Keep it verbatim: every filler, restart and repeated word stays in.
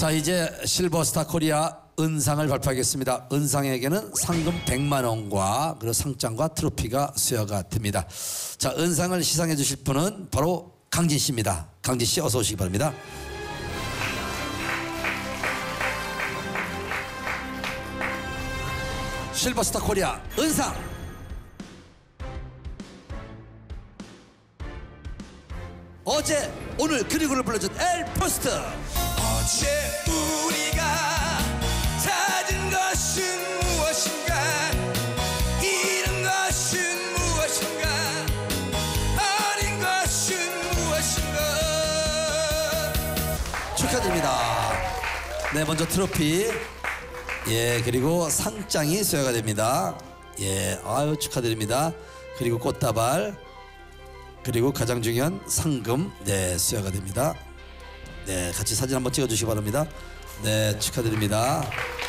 자, 이제 실버스타 코리아 은상을 발표하겠습니다. 은상에게는 상금 백만 원과 그리고 상장과 트로피가 수여가 됩니다. 자, 은상을 시상해 주실 분은 바로 강진 씨입니다. 강진 씨 어서 오시기 바랍니다. 실버스타 코리아 은상 어제 오늘 그리고를 불러준 엘포스트. 어제 우리가 찾은 것은 무엇인가, 잃은 것은 무엇인가, 어린 것은 무엇인가. 축하드립니다. 네, 먼저 트로피, 예, 그리고 상장이 수여가 됩니다. 예, 아유 축하드립니다. 그리고 꽃다발, 그리고 가장 중요한 상금, 네, 수여가 됩니다. 네, 같이 사진 한번 찍어주시기 바랍니다. 네, 축하드립니다.